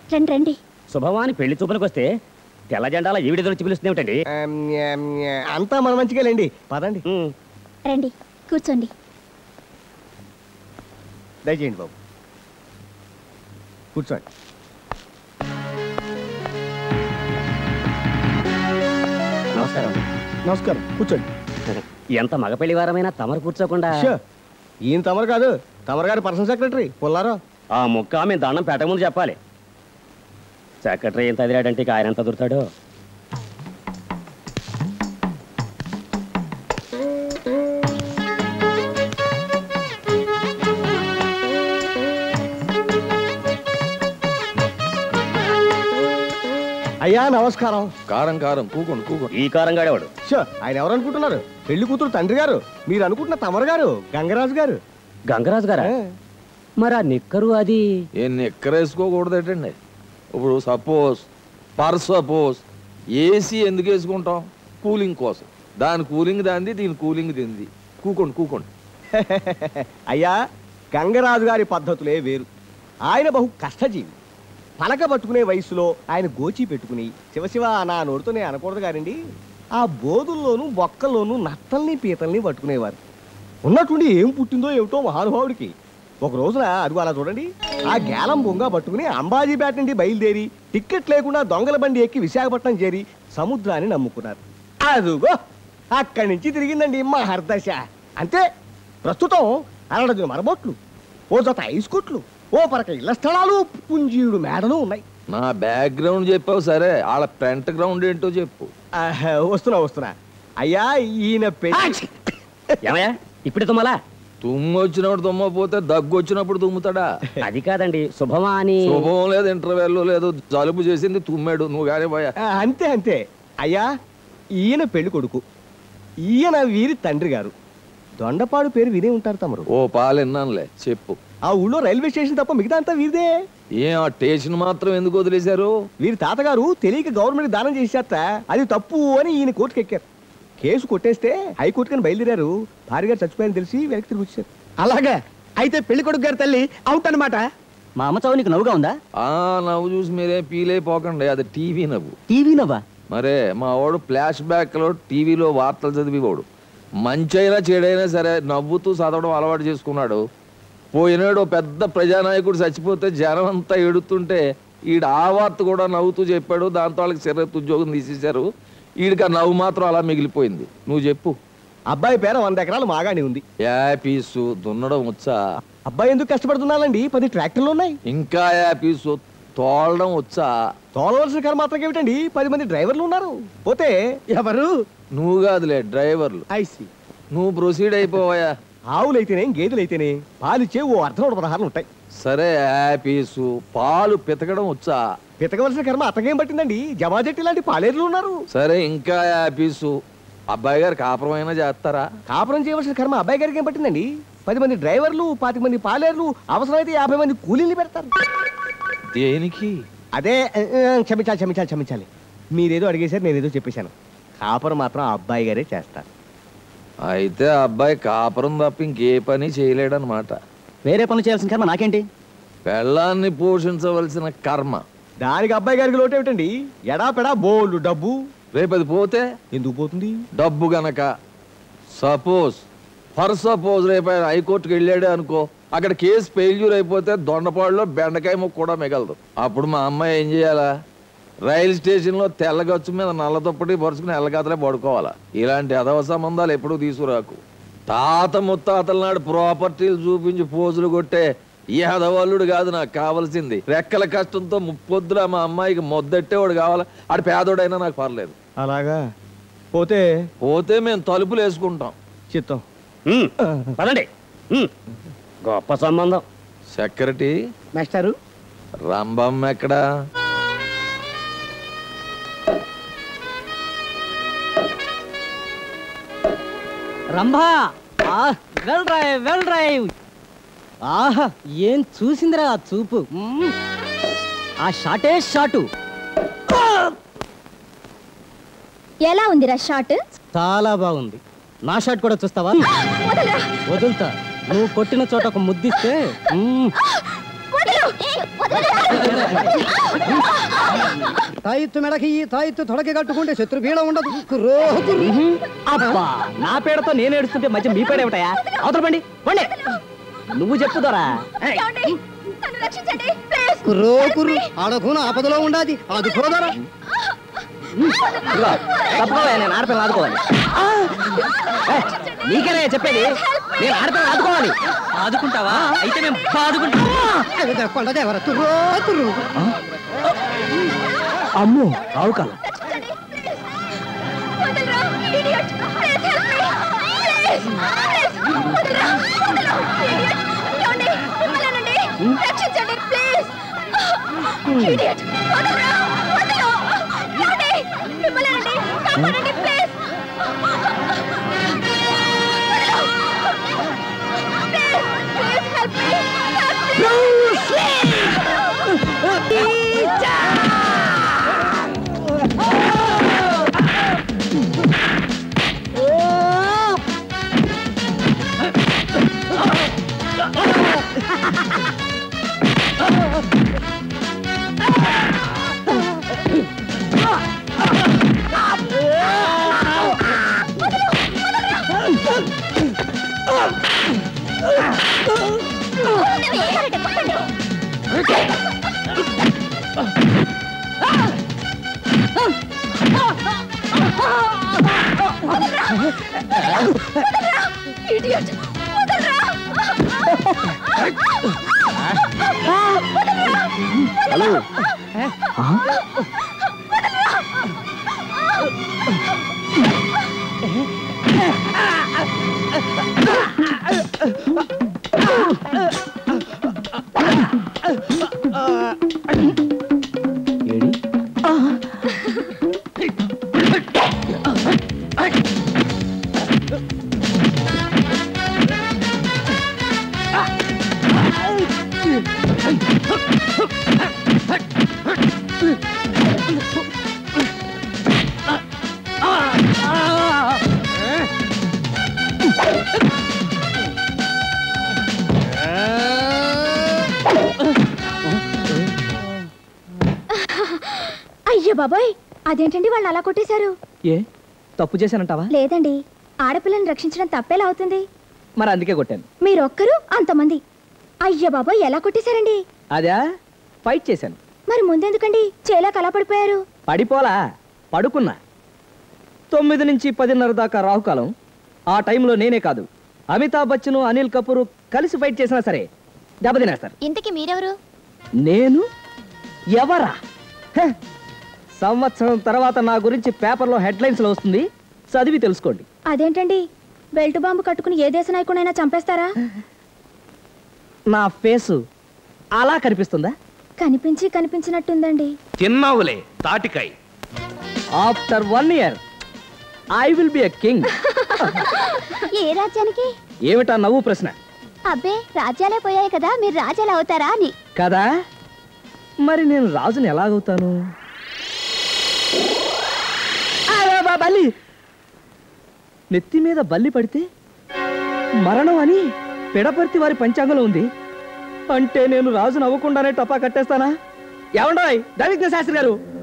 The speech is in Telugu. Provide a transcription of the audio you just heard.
రండి రండి. శుభమాని పెళ్లి చూపులకు వస్తే తెల్ల జెండాల ఈవిడ వచ్చి పిలుస్తుందేమిటండి? అంతా మన మంచిగాలేండి, పదండి. రండి కూర్చోండి. దయచేయండి బాబు, కూర్చోండి. నమస్కారం. నమస్కారం, కూర్చోండి. ఎంత మగ పెళ్లి వారమైనా తమరు కూర్చోకుండా? ఈయన తమరు కాదు, తమరు గారి పర్సనల్ సెక్రటరీ పుల్లారావు. ఆ ముక్క మేము దండం పెట్టక ముందు చెప్పాలి. సెక్రటరీ ఎంత అదిరాడంటే ఆయన ఎంత దొరుకుతాడో. అయ్యా నమస్కారం. కారం కారం కూకోండి కూకోండి. ఈ కారం గాడేవాడు. ఆయన ఎవరు అనుకుంటున్నారు? పెళ్లి కూతురు తండ్రి గారు, మీరు అనుకుంటున్న తమరు గారు గంగరాజు గారు. గంగరాజు గారా? మరి ఆ నిక్కరు అది నిక్కరేసుకోకూడదేటండి. ఇప్పుడు సపోజ్ ఏసీ ఎందుకు వేసుకుంటాం? కూలింగ్ కోసం. దాని కూలింగ్ దాంది, దీని కూలింగ్ దీనిది. కూకోండి కూకోండి. అయ్యా గంగరాజు గారి పద్ధతులే వేరు. ఆయన బహు కష్టజీవి. పలక పట్టుకునే వయసులో ఆయన గోచి పెట్టుకుని శివశివ నా నోటితోనే అనకూడదు గారండి, ఆ బోధుల్లోనూ బొక్కల్లోనూ నత్తల్ని పీతల్ని పట్టుకునేవారు. ఉన్నట్టుండి ఏం పుట్టిందో ఏమిటో మహానుభావుడికి. ఒక రోజున అదిగో అలా చూడండి, ఆ గేలం బొంగ పట్టుకుని అంబాజీపేట నుండి బయలుదేరి టిక్కెట్ లేకుండా దొంగల బండి ఎక్కి విశాఖపట్నం చేరి సముద్రాన్ని నమ్ముకున్నారు. అదుగో అక్కడి నుంచి తిరిగిందండి మా హర్దశ. అంతే. ప్రస్తుతం 60 మరబొట్లు, ఓ జత ఐస్ కొట్లు, ఓ పరక ఇళ్ల స్థలాలు, పుంజీడు మేడలు ఉన్నాయి. నా బ్యాక్గ్రౌండ్ చెప్పావు సరే, వాళ్ళ ఫ్రంట్ గ్రౌండ్ ఏంటో చెప్పు. వస్తున్నా. అయ్యా ఈయన ఏమయ్యా ఇప్పుడు తుమ్మలా? తుమ్ము వచ్చినప్పుడు తుమ్మపోతే దగ్గు వచ్చినప్పుడు తుమ్ముతాడా? అది కాదండి, శుభమా అని. శుభం లేదు, ఇంటర్వెల్ లేదు, జలుబు చేసింది, తుమ్మాడు, నువ్వు కానీ పోయా. అంతే అంతే. అయ్యా ఈయన పెళ్లి కొడుకు, ఈయన వీరి తండ్రి గారు. దొండపాడు పేరు వినే ఉంటారు తమరు. ఓ పాలు విన్నానులే, చెప్పు. ఆ ఊళ్ళో రైల్వే స్టేషన్ తప్ప మిగతా అంతా వీరిదే. ఆ స్టేషన్ మాత్రం ఎందుకు వదిలేశారు? వీరి తాతగారు తెలియక గవర్నమెంట్ దానం చేసేట, అది తప్పు అని ఈయన కోర్టుకు ఎక్కారు. కేసు కొట్టేస్తే హైకోర్టుకని బయలుదేరారు. భార్య గారు చచ్చిపోయారని తెలిసి వెనక్కి తిరిగి వచ్చారు. అలాగే అయితే పెళ్లి కొడుకు గారి తల్లి అవుట్ అనమాట. మా అమ్మ చావు నీకు నవ్వుగా ఉందా? నవ్వు చూసి మీరే పీలైపోకండి, అది టీవీ నవ్వు. టీవీ నవ్వా? మరే మా వాడు ఫ్లాష్ బ్యాక్ లో టీవీలో వార్తలు చదివేవాడు. మంచి అయినా చెడైనా సరే నవ్వుతూ చదవడం అలవాటు చేసుకున్నాడు. పోయినాడు పెద్ద ప్రజానాయకుడు చచ్చిపోతే జనం అంతా ఎడుతుంటే ఈడ ఆ వార్త కూడా నవ్వుతూ చెప్పాడు. దాంతో వాళ్ళకి శరీరత్ ఉద్యోగం తీసేశారు. ఈడికి ఆ నవ్వు మాత్రం అలా మిగిలిపోయింది. నువ్వు చెప్పు. అబ్బాయి పేర 100 ఎకరాలు మాగాని ఉంది. యాపీసు దున్నడం వచ్చా? అబ్బాయి ఎందుకు కష్టపడుతున్నానండి, 10 ట్రాక్టర్లు ఉన్నాయి. ఇంకా యాపీసు తోలడం వచ్చా? తోలవలసిన కర్మ మాత్రం ఏమిటండి, 10 మంది డ్రైవర్లు ఉన్నారు. పోతే ఎవరు? నువ్వు కాదులే, డ్రైవర్లు. ఐసి నువ్వు ప్రొసీడ్ అయిపోవాయా? ఆవులైతేనే గేదెలైతేనే పాలిచ్చే ఓ 16 ఉంటాయి. సరే యాపీసు పాలు పితకడం వచ్చా? పితకవలసిన కర్మ అతగేం పట్టిందండి, జమాజెట్టి లాంటి పాలేరులు ఉన్నారు. సరే ఇంకా యాపీసు అబ్బాయి గారు కాపురం అయినా చేస్తారా? కాపురం చేయవలసిన కర్మ అబ్బాయి గారికి ఏం పట్టిందండి. 10 మంది డ్రైవర్లు, 25 మంది పాలేరులు, అవసరమైతే 50 మంది కూలీలు పెడతారు. దేనికి? అదే క్షమించాలి. మీరేదో అడిగేశారు, నేనేదో చెప్పేశాను. కాపురం మాత్రం ఆ అబ్బాయి గారే చేస్తారు. అయితే అబ్బాయి కాపురం తప్ప ఇంకే పని చేయలేడనమాట. వేరే పనులు చేయాల్సిన కర్మ నాకేంటి? పెళ్ళాన్ని పోషించవలసిన కర్మ. దానికి అబ్బాయి గారికి లోటు ఏమిటండి, ఎడాపెడా బోల్డు డబ్బు. రేపు అది పోతే ఎందుకు పోతుంది? డబ్బు గనక. సపోజ్ రేపు ఆయన హైకోర్టుకి వెళ్ళాడే అనుకో, అక్కడ కేసు ఫెయిల్యూర్ అయిపోతే దొండపాడులో బెండకాయ ముక్క కూడా మిగలదు. అప్పుడు మా అమ్మాయి ఏం చేయాలా? రైలు స్టేషన్లో తెల్లగచ్చు మీద నల్ల దుప్పటి పరుచుకుని ఎల్లగాతలే పడుకోవాలా. ఇలాంటి అదవ సంబంధాలు ఎప్పుడూ తీసుకురాకు. తాత ముత్తాతల నాడు ప్రాపర్టీలు చూపించి పోజులు కొట్టే ఈ అదవల్లుడు కాదు నాకు కావాల్సింది. రెక్కల కష్టంతో ముప్పొద్దులా మా అమ్మాయికి మొద్దెట్టేవాడు కావాలా. ఆడు పేదోడైనా నాకు పర్లేదు. అలాగా పోతే మేము తలుపులు వేసుకుంటాం. చిత్తం. పదండి. గొప్ప సంబంధం. సెక్రటరీ మాస్టారు, రంభం ఎక్కడా? Rambha, well drive. ఆహా, ఏం చూసిందిరా ఆ చూపు. ఆ షాటే షాటు. ఎలా ఉందిరా షాట్? చాలా బాగుంది. నా షాట్ కూడా చూస్తావా? వదులుతా. నువ్వు కొట్టిన చోట ఒక ముద్దిస్తే తాయిత్తు మెడకి తాయిత్తు తొడకి కట్టుకుంటే శత్రు పీడ ఉండదు అబ్బా నా పేడతో నేను ఏడుస్తుంటే మధ్య మీ పేడ ఏమిటాయా? అవతల పండి పండి. నువ్వు చెప్పుదోరా. కుర్రో కుర్రు ఆడకున ఆపదలో ఉండాది అది కోదరా. తప్పవా, నేను ఆడపిల్లని ఆదుకోవాలి. నీకేనా చెప్పేది? నేను ఆడపిల్లని ఆదుకోవాలి. ఆదుకుంటావా? అయితే మేము కొండదేవర కుర్రో కుర్రు. అమ్మో రావు కాల. హలో అయ్యో బాబోయ్, అదేంటండి వాళ్ళు అలా కొట్టేశారు? ఏ తప్పు చేశానంటావా? లేదండి, ఆడపిల్లని రక్షించడం తప్పేలా అవుతుంది? మరి అందుకే కొట్టాను. మీరొక్కరు అంతమంది. అయ్యో బాబోయ్, ఎలా కొట్టేశారండి? అదా ఫైట్ చేశాను. మరి ముందెందుకండి చేలా కలా పడిపోయారు? పడిపోలా, పడుకున్నా. 9 నుంచి 10:30 దాకా రాహుకాలం. ఆ టైంలో నేనే కాదు, అమితాబ్ బచ్చన్, అనిల్ కపూర్ కలిసి ఫైట్ చేసినా సరే దెబ్బతినేస్తారు. ఇంతకీ మీరెవరు? నేను ఎవరా? సంవత్సరం తర్వాత నా గురించి పేపర్లో హెడ్లైన్స్ లో వస్తుంది, చదివి తెలుసుకోండి. అదేంటండి, బెల్ట్ బాంబు కట్టుకుని ఏ దేశ నాయకుడైనా చంపేస్తారా? నా ఫేసు అలా కనిపిస్తుందా? కనిపించి కనిపించినట్టుందండి. తిన్నావులే తాటికాయ. After 1 year I will be a king. ఏ రాజ్యానికి? ఏమిటా నవ్వు ప్రశ్న? అబ్బే, రాజ్యాలే పోయాయి కదా, మీరు రాజ్యాలు అవుతారా అని. కదా, మరి నేను రాజుని ఎలాగవుతాను? బల్లి నెత్తి మీద బల్లి పడితే మరణం అని పిడపర్తి వారి పంచాంగంలో ఉంది. అంటే నేను రాజును అవ్వకుండానే టపా కట్టేస్తానా? ఏమండాయ్ దైవిజ్ఞ శాస్త్రి గారు,